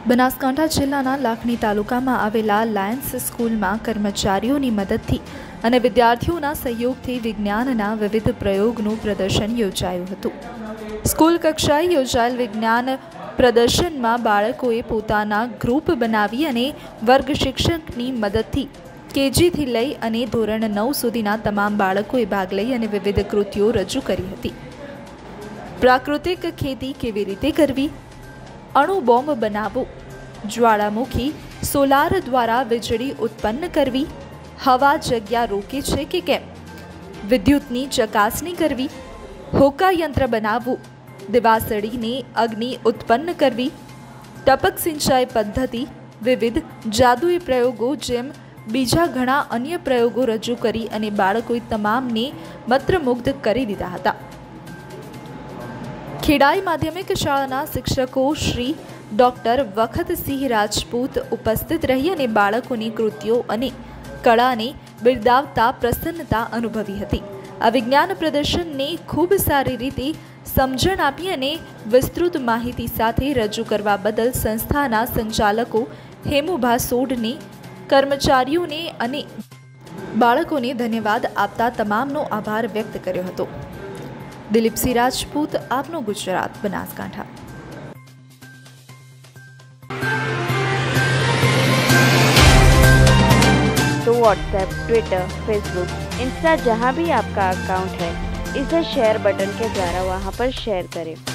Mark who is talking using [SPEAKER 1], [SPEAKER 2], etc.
[SPEAKER 1] બનાસકાંઠા જિલ્લાના લાખણી તાલુકામાં આવેલા લાયન્સ સ્કૂલમાં કર્મચારીઓની મદદથી અને વિદ્યાર્થીઓના સહયોગથી વિજ્ઞાનના વિવિધ પ્રયોગનું પ્રદર્શન યોજાયું હતું। સ્કૂલ કક્ષાએ યોજાયેલ વિજ્ઞાન પ્રદર્શનમાં બાળકોએ પોતાના ગ્રુપ બનાવી અને વર્ગ શિક્ષકની મદદથી કેજીથી લઈ અને ધોરણ 9 સુધીના તમામ બાળકોએ ભાગ લઈ અને વિવિધ કૃતિઓ રજૂ કરી હતી। પ્રાકૃતિક ખેતી કેવી રીતે કરવી, અણુ બોમ્બ બનાવવો, જ્વાળામુખી સોલાર દ્વારા વીજળી ઉત્પન્ન કરવી, હવા જગ્યા રોકે છે કે કેમ, વિદ્યુતની ચકાસણી કરવી, હોકા યંત્ર બનાવવું, દિવાસળીને અગ્નિ ઉત્પન્ન કરવી, ટપક સિંચાઈ પદ્ધતિ, વિવિધ જાદુઈ પ્રયોગો જેમ બીજા ઘણા અન્ય પ્રયોગો રજૂ કરી અને બાળકોએ તમામને મંત્રમુગ્ધ કરી દીધા હતા। ખેડાઈ માધ્યમિક શાળાના શિક્ષકો શ્રી ડૉક્ટર વખતસિંહ રાજપૂત ઉપસ્થિત રહી અને બાળકોની કૃતિઓ અને કળાને બિરદાવતા પ્રસન્નતા અનુભવી હતી। આ વિજ્ઞાન પ્રદર્શનને ખૂબ સારી રીતે સમજણ આપી અને વિસ્તૃત માહિતી સાથે રજૂ કરવા બદલ સંસ્થાના સંચાલકો હેમુભા સોઢને, કર્મચારીઓને અને બાળકોને ધન્યવાદ આપતા તમામનો આભાર વ્યક્ત કર્યો હતો। દિલીપસિંહ રાજપૂત, આપનું ગુજરાત, બનાસકાંઠા।
[SPEAKER 2] तो व्हाट्सएप, ट्विटर, फेसबुक, इंस्टा जहाँ भी आपका अकाउंट है, इसे शेयर बटन के द्वारा वहाँ पर शेयर करें।